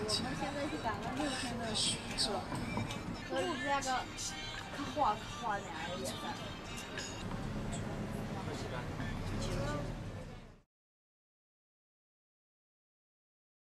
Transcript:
我们现在是赶了6天的车，可是这个可花点儿也是。